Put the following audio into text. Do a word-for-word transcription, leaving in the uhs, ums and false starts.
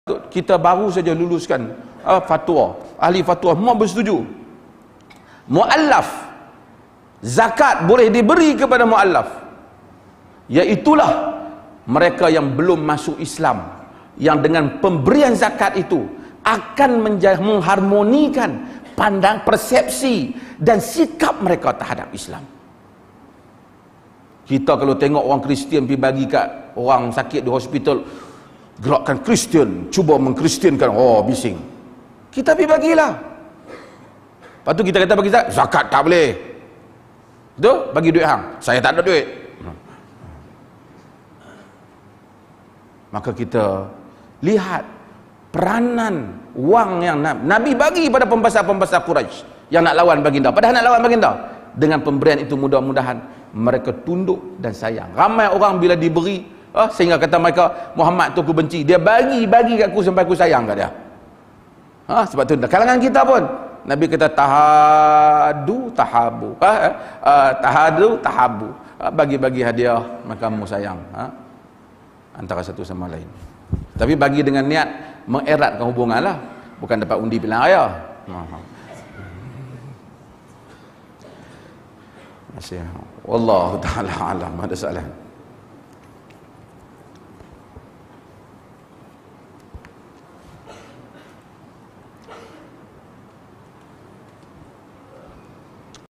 Kita baru saja luluskan uh, fatwa, ahli fatwa semua bersetuju muallaf zakat boleh diberi kepada muallaf, iaitulah mereka yang belum masuk Islam, yang dengan pemberian zakat itu akan mengharmonikan pandang, persepsi dan sikap mereka terhadap Islam. Kita kalau tengok orang Kristian pergi bagi kat orang sakit di hospital, gerakkan Kristian, cuba mengkristiankan, oh bising. Kita pergi bagilah. Lepas tu kita kata bagi zakat, zakat tak boleh. Betul? Bagi duit hang. Saya tak ada duit. Maka kita lihat peranan wang yang Nabi bagi pada pembesar-pembesar Quraisy yang nak lawan baginda. Padahal nak lawan baginda. Dengan pemberian itu mudah-mudahan mereka tunduk dan sayang. Ramai orang bila diberi, ah, sehingga kata mereka, Muhammad tu aku benci, dia bagi bagi kat aku sampai aku sayang kat dia. Ha, sebab tu kalangan kita pun Nabi kata tahadu tahabu, ah, ah, tahadu tahabu, ah, bagi-bagi hadiah maka kamu sayang, ha? Antara satu sama lain. Tapi bagi dengan niat mengeratkan hubungan lah, bukan dapat undi pilihan raya. Masih. Wallahu taala alam. Ada soalan?